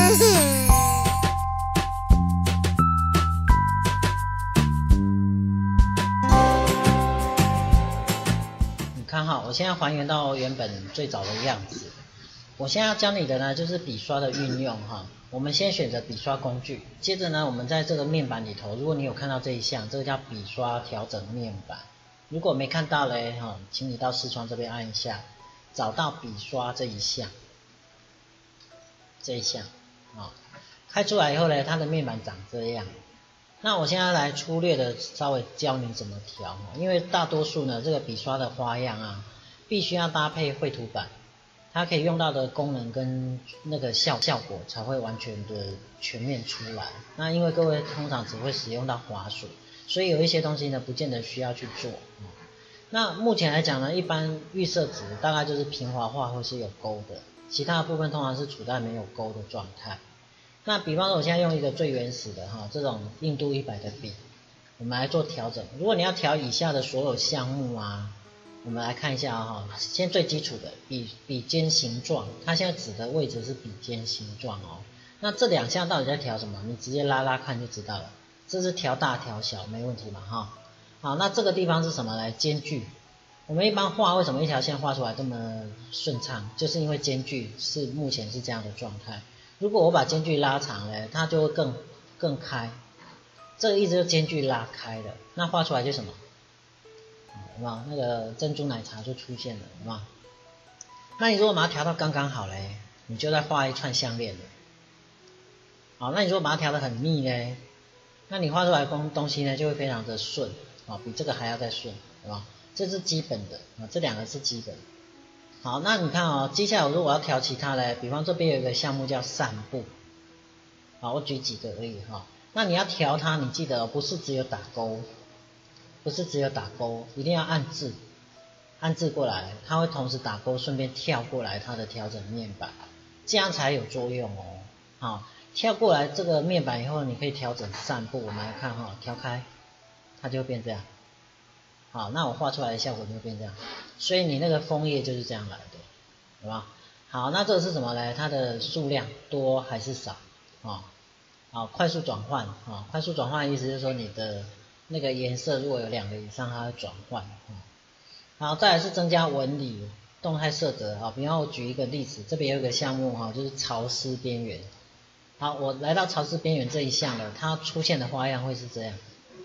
你看哈，我现在还原到原本最早的样子。我现在要教你的呢，就是笔刷的运用哈。我们先选择笔刷工具，接着呢，我们在这个面板里头，如果你有看到这一项，这个叫笔刷调整面板。如果没看到嘞哈，请你到视窗这边按一下，找到笔刷这一项，啊，开出来以后呢，它的面板长这样。那我现在来粗略的稍微教你怎么调，因为大多数呢，这个笔刷的花样啊，必须要搭配绘图板。它可以用到的功能跟那个效果才会完全的全面出来。那因为各位通常只会使用到滑鼠，所以有一些东西呢不见得需要去做。那目前来讲呢，一般预设值大概就是平滑画或是有勾的，其他的部分通常是处在没有勾的状态。那比方说我现在用一个最原始的这种硬度100的笔，我们来做调整。如果你要调以下的所有项目啊，我们来看一下哈，先最基础的笔尖形状，它现在指的位置是笔尖形状哦。那这两项到底在调什么？你直接拉拉看就知道了。这是调大调小，没问题嘛哈。好，那这个地方是什么呢？间距。我们一般画为什么一条线画出来这么顺畅？就是因为间距是目前是这样的状态。如果我把间距拉长了，它就会更开。这个意思就间距拉开了，那画出来就什么？有没有那个珍珠奶茶就出现了，有没有？那你如果把它调到刚刚好嘞，你就再画一串项链了。好，那你如果把它调得很密嘞，那你画出来的东西呢就会非常的顺，比这个还要再顺，对吧？这是基本的这两个是基本。好，那你看接下来如果我要调其他嘞，比方这边有一个项目叫散步，好，我举几个而已哈。那你要调它，你记得不是只有打勾。不是只有打勾，一定要按字过来，它会同时打勾，顺便跳过来它的调整面板，这样才有作用哦。好，跳过来这个面板以后，你可以调整散步。我们来看调开，它就会变这样。好，那我画出来的效果就会变这样。所以你那个枫叶就是这样来的，好吧？好，那这个是什么呢？它的数量多还是少？好，快速转换快速转换的意思就是说你的那个颜色如果有2个以上，它会转换。好，再来是增加纹理、动态色泽比方我举一个例子，这边有一个项目就是潮湿边缘。好，我来到潮湿边缘这一项了，它出现的花样会是这样。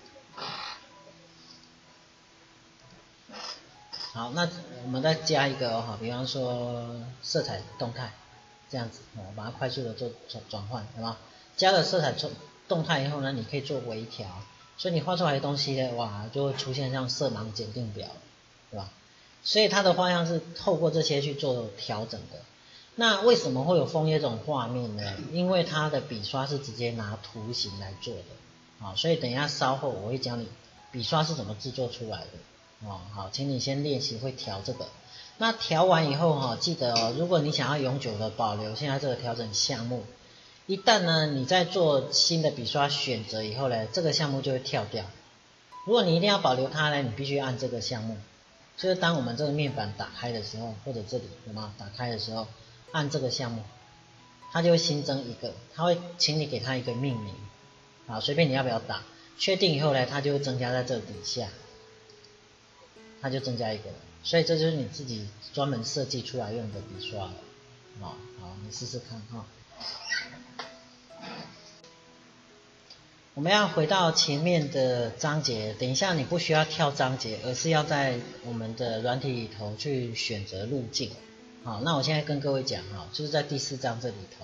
好，那我们再加一个比方说色彩动态，这样子我把它快速的做转换，好吗？加了色彩动态以后呢，你可以做微调。所以你画出来的东西呢，哇，就会出现像色盲检定表，对吧？所以它的花样是透过这些去做调整的。那为什么会有枫叶这种画面呢？因为它的笔刷是直接拿图形来做的，所以等一下稍后我会教你笔刷是怎么制作出来的，好，请你先练习会调这个。那调完以后记得如果你想要永久的保留现在这个调整项目。一旦呢，你在做新的笔刷选择以后呢，这个项目就会跳掉。如果你一定要保留它呢，你必须按这个项目。就是当我们这个面板打开的时候，或者这里有没有打开的时候，按这个项目，它就会新增一个，它会请你给它一个命名，随便你要不要打。确定以后呢，它就会增加在这底下，它就增加一个了。所以这就是你自己专门设计出来用的笔刷了。好，你试试看我们要回到前面的章节，等一下你不需要跳章节，而是要在我们的软体里头去选择路径。好，那我现在跟各位讲就是在第4章这里头。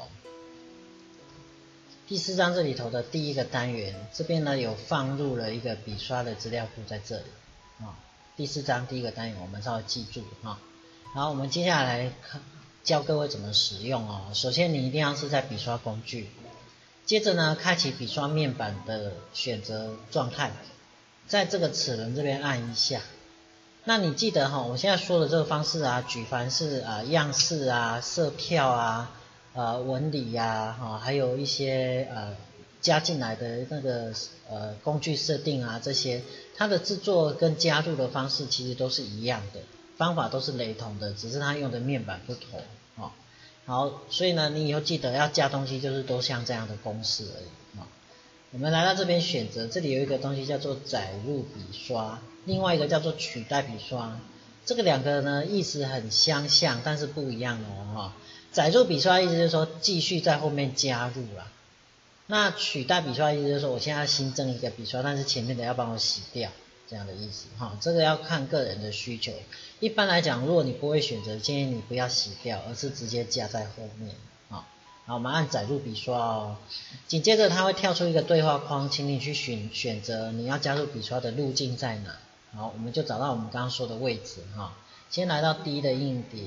第4章这里头的第1个单元，这边呢有放入了一个笔刷的资料库在这里。第4章第1个单元我们稍微记住好，我们接下来教各位怎么使用首先你一定要是在笔刷工具。接着呢，开启笔刷面板的选择状态，在这个齿轮这边按一下。那你记得我现在说的这个方式举凡是样式色票纹理还有一些加进来的那个工具设定这些，它的制作跟加入的方式其实都是一样的，方法都是雷同的，只是它用的面板不同好，所以呢，你以后记得要加东西，就是都像这样的公式而已啊。我们来到这边选择，这里有一个东西叫做载入笔刷，另外一个叫做取代笔刷。这个两个呢意思很相像，但是不一样哦哈。载入笔刷意思就是说继续在后面加入啦。那取代笔刷意思就是说我现在要新增一个笔刷，但是前面的要帮我洗掉，这样的意思哈。这个要看个人的需求。一般来讲，如果你不会选择，建议你不要洗掉，而是直接加在后面啊。好，我们按载入笔刷哦。紧接着它会跳出一个对话框，请你去选择你要加入笔刷的路径在哪。好，我们就找到我们刚刚说的位置哈。先来到第一的硬碟。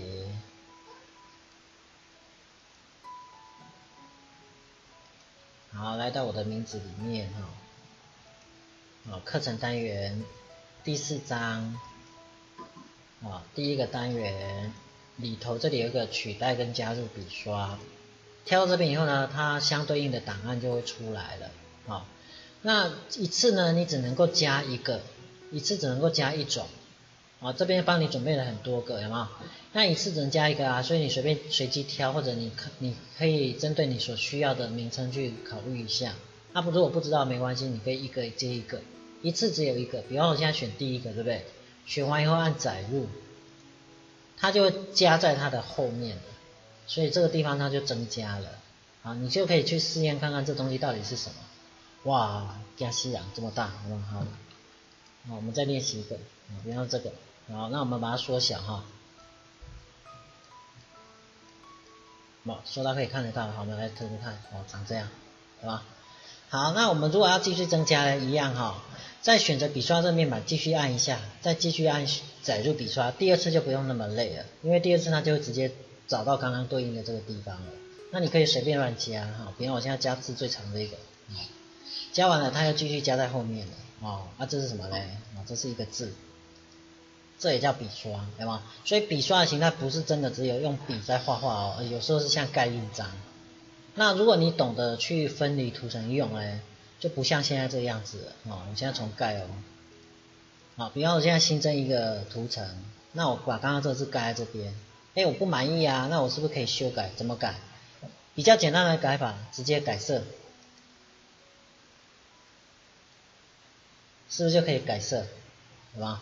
好，来到我的名字里面哈。好，课程单元第4章。啊，第一个单元里头这里有一个取代跟加入笔刷，跳到这边以后呢，它相对应的档案就会出来了。好，那一次呢，你只能够加一个，一次只能够加一种。啊，这边帮你准备了很多个，有没有？那一次只能加一个啊，所以你随机挑，或者你可以针对你所需要的名称去考虑一下。那如果不知道没关系，你可以一个接一个，一次只有一个。比方我现在选第一个，对不对？选完以后按载入，它就会加在它的后面的，所以这个地方它就增加了。好，你就可以去试验看看这东西到底是什么。哇，加西洋这么大，好不好？好，我们再练习一个，比方这个。好，那我们把它缩小哈。好，缩到可以看得到。好，我们来试试看。哦，长这样，对吧？好，那我们如果要继续增加呢，一样哈，再选择笔刷这面板继续按一下，再继续按载入笔刷，第二次就不用那么累了，因为第二次它就会直接找到刚刚对应的这个地方了。那你可以随便乱加哈，比方我现在加字最长的一个，加完了它又继续加在后面了。哦，那这是什么嘞？哦，这是一个字。这也叫笔刷，对吗？所以笔刷的形态不是真的只有用笔在画画哦，有时候是像盖印章。那如果你懂得去分离图层用呢，就不像现在这个样子了哦。我现在重盖哦。好，比方我现在新增一个图层，那我把刚刚这个字盖在这边，我不满意啊，那我是不是可以修改？怎么改？比较简单的改法，直接改色，是不是就可以改色？对吧？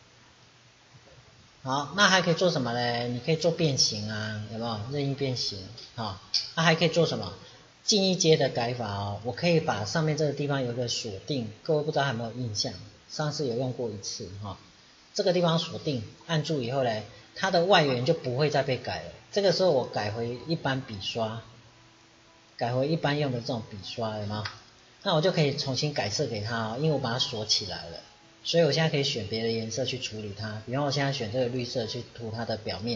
好，那还可以做什么呢？你可以做变形啊，有没有？任意变形啊？那还可以做什么？进一阶的改法哦，我可以把上面这个地方有个锁定，各位不知道有没有印象？上次有用过一次哈，这个地方锁定，按住以后呢，它的外缘就不会再被改了。这个时候我改回一般笔刷，改回一般用的这种笔刷，有没有？那我就可以重新改色给它哦，因为我把它锁起来了。所以我现在可以选别的颜色去处理它，比方我现在选这个绿色去涂它的表面，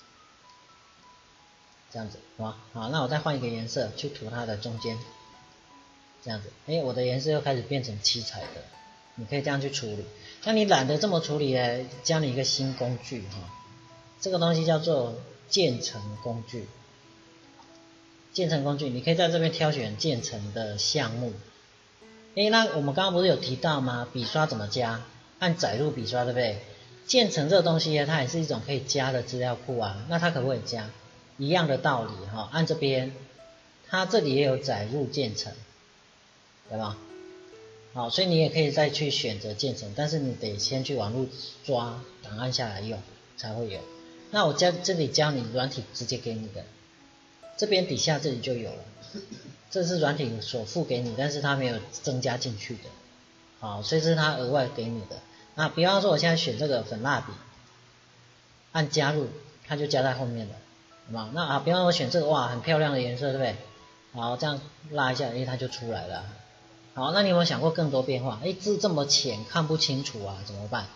这样子，好吧？好，那我再换一个颜色去涂它的中间，这样子，我的颜色又开始变成七彩的，你可以这样去处理。那你懒得这么处理呢，教你一个新工具哈，这个东西叫做渐层工具。渐层工具，你可以在这边挑选渐层的项目。那我们刚刚不是有提到吗？笔刷怎么加？按载入笔刷，对不对？渐层这个东西呢，它也是一种可以加的资料库啊。那它可不可以加？一样的道理哈，按这边，它这里也有载入渐层，对吧？好，所以你也可以再去选择渐层，但是你得先去网络抓档案下来用才会有。那我这里教你软体直接给你的，这边底下这里就有了。这是软体所附给你，但是它没有增加进去的，好，所以这是它额外给你的。那比方说我现在选这个粉蜡笔，按加入，它就加在后面了，好吗？那比方说我选这个，哇，很漂亮的颜色，对不对？好，这样拉一下，它就出来了。好，那你有没有想过更多变化？字这么浅，看不清楚啊，怎么办？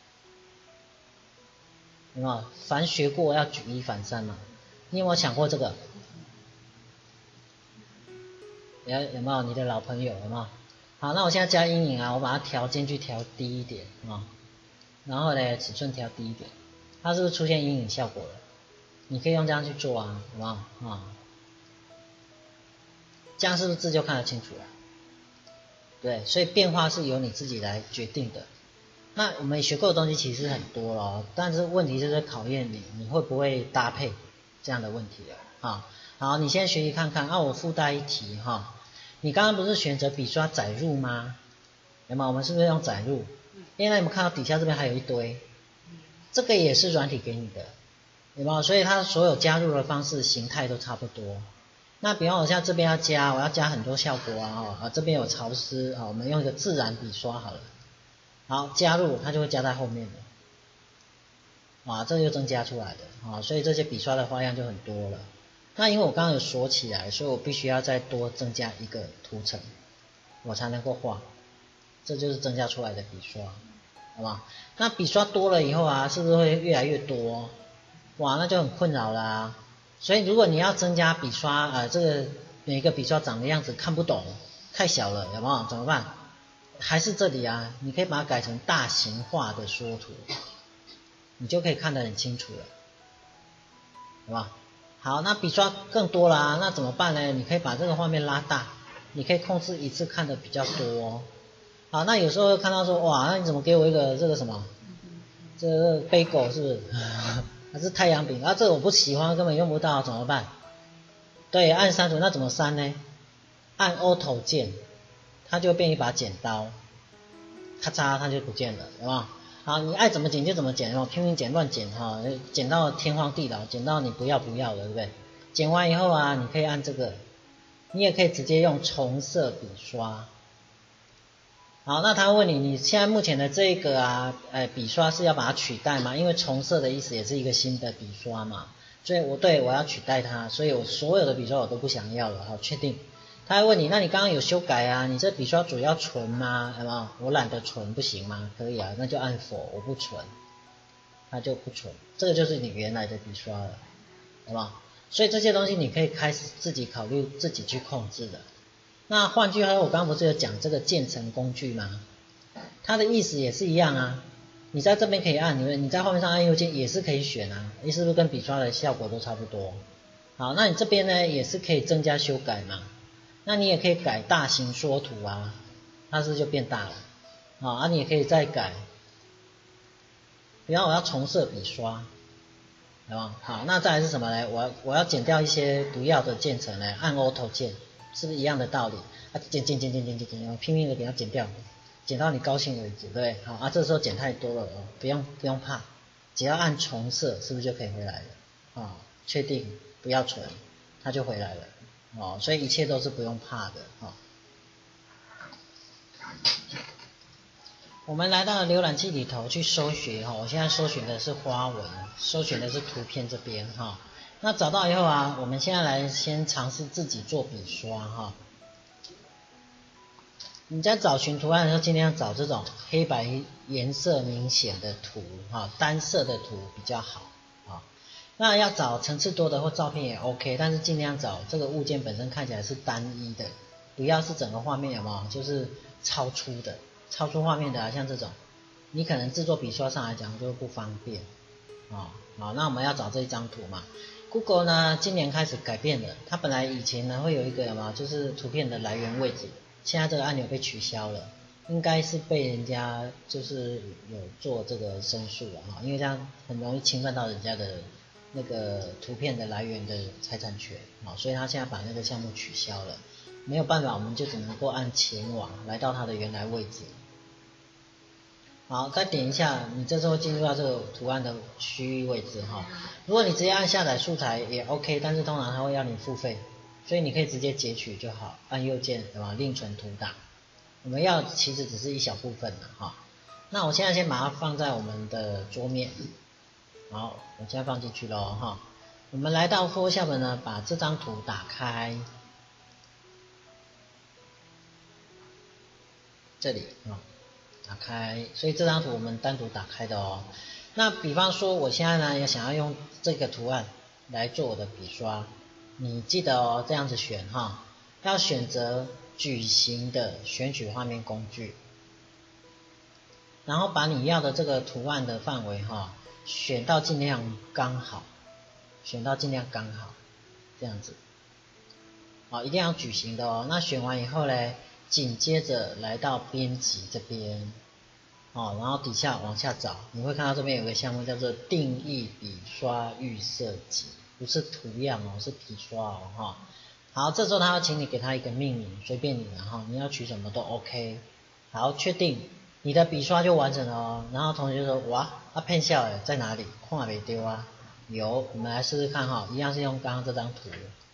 有没有？凡学过要举一反三嘛。你有没有想过这个？有没有你的老朋友？有没有？好，那我现在加阴影啊，我把它条间距调低一点啊，然后呢尺寸调低一点，它是不是出现阴影效果了？你可以用这样去做啊，好不好啊？这样是不是字就看得清楚了？对，所以变化是由你自己来决定的。那我们学过的东西其实很多了，但是问题就是考验你会不会搭配这样的问题了。 好，你先学习看看。我附带一题哈，你刚刚不是选择笔刷载入吗？有没有？我们是不是用载入？现在你们看到底下这边还有一堆，这个也是软体给你的，有没有？所以它所有加入的方式形态都差不多。那比方我现在这边要加，我要加很多效果这边有潮湿我们用一个自然笔刷好了。好，加入它就会加在后面的，这就增加出来的所以这些笔刷的花样就很多了。那因为我刚刚有锁起来，所以我必须要再多增加一个图层，我才能够画。这就是增加出来的笔刷，好不好？那笔刷多了以后是不是会越来越多？哇，那就很困扰啦。所以如果你要增加笔刷，这个每个笔刷长的样子看不懂，太小了，有没有？怎么办？还是这里你可以把它改成大型化的缩图，你就可以看得很清楚了，好不好？好，那笔刷更多了那怎么办呢？你可以把这个画面拉大，你可以控制一次看的比较多好，那有时候看到说，哇，那你怎么给我一个这个什么？这个贝狗是不是？还是太阳饼这个我不喜欢，根本用不到，怎么办？对，按删除，那怎么删呢？按 Auto 键，它就变一把剪刀，咔嚓，它就不见了，有没有？好，你爱怎么剪就怎么剪，拼命剪乱剪剪到天荒地老，剪到你不要的，对不对？剪完以后你可以按这个，你也可以直接用重色笔刷。好，那他问你，你现在目前的这个笔刷是要把它取代吗？因为重色的意思也是一个新的笔刷嘛，所以我要取代它，所以我所有的笔刷我都不想要了，好，确定。他还问你，那你刚刚有修改你这笔刷主要存吗？有没有？我懒得存，不行吗？可以那就按否，我不存，它就不存，这个就是你原来的笔刷了，好不好？所以这些东西你可以开始自己考虑，自己去控制的。那换句话说，我刚刚不是有讲这个渐层工具吗？它的意思也是一样你在这边可以按，你在画面上按右键也是可以选是不是跟笔刷的效果都差不多？好，那你这边呢也是可以增加修改嘛？那你也可以改大型缩图它是不是就变大了？你也可以再改，比方我要重设笔刷，好不好？好，那再来是什么呢？我要剪掉一些不要的渐层呢，按 Auto 键。是不是一样的道理？剪，拼命的给它剪掉，剪到你高兴为止，对不对？好这时候剪太多了不用怕，只要按重设，是不是就可以回来了？确定不要存，它就回来了所以一切都是不用怕的我们来到了浏览器里头去搜寻我现在搜寻的是花纹，搜寻的是图片这边那找到以后我们现在来先尝试自己做笔刷你在找寻图案的时候，尽量找这种黑白颜色明显的图单色的图比较好那要找层次多的或照片也 OK， 但是尽量找这个物件本身看起来是单一的，不要是整个画面有没有就是超出画面的像这种，你可能制作笔刷上来讲就不方便好，那我们要找这一张图嘛。Google 呢今年开始改变了，它本来以前呢会有一个就是图片的来源位置，现在这个按钮被取消了，应该是被人家就是有做这个申诉了因为这样很容易侵犯到人家的那个图片的来源的财产权所以他现在把那个项目取消了，没有办法，我们就只能够按前往来到它的原来位置。好，再点一下，你这时候进入到这个图案的区域位置如果你直接按下载素材也 OK， 但是通常它会要你付费，所以你可以直接截取就好，按右键对吧？另存图档。我们要其实只是一小部分那我现在先把它放在我们的桌面。好，我现在放进去咯我们来到 Photoshop 呢，把这张图打开，这里打开，所以这张图我们单独打开的那比方说我现在呢也想要用这个图案来做我的笔刷，你记得这样子选要选择矩形的选取画面工具，然后把你要的这个图案的范围选到尽量刚好，这样子一定要矩形的那选完以后呢，紧接着来到编辑这边然后底下往下找，你会看到这边有个项目叫做定义笔刷预设集不是图样哦，是笔刷哦哈。好，这时候他要请你给他一个命名，随便你然后你要取什么都 OK。好，确定你的笔刷就完成了哦。然后同学就说哇，骗笑诶，在哪里？看没丢啊？有，我们来试试看哈，一样是用刚刚这张图。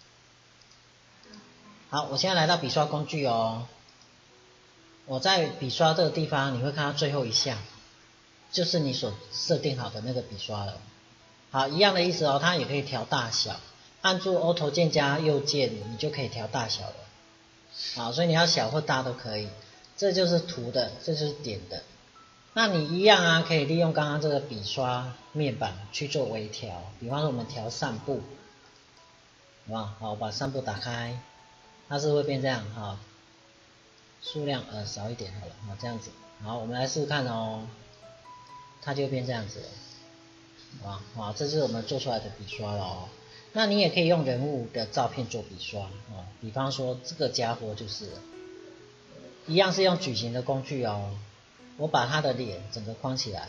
好，我现在来到笔刷工具哦。我在笔刷这个地方，你会看到最后一项，就是你所设定好的那个笔刷了。好，一样的意思哦，它也可以调大小，按住 Auto 键加右键，你就可以调大小了。好，所以你要小或大都可以。这就是图的，这就是点的。那你一样啊，可以利用刚刚这个笔刷面板去做微调。比方说我们调散步，好不好？好，我把散步打开，它是会变这样哈。数量少一点好了，好这样子。好，我们来试试看哦，它就变这样子了。好，这是我们做出来的笔刷了哦。那你也可以用人物的照片做笔刷哦，比方说这个家伙就是一样是用矩形的工具哦。我把他的脸整个框起来。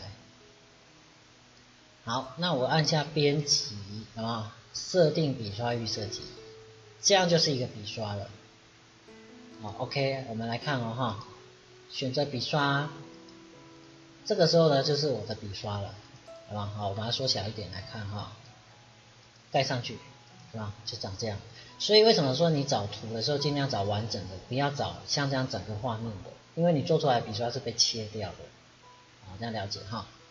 好，那我按下编辑，好不好？设定笔刷预设级，这样就是一个笔刷了。好 ，OK， 我们来看哦哈，选择笔刷，这个时候呢就是我的笔刷了，好吧？好，我把它缩小一点来看哈，盖上去，是吧？就长这样。所以为什么说你找图的时候尽量找完整的，不要找像这样整个画面的，因为你做出来的笔刷是被切掉的，好，这样了解哈。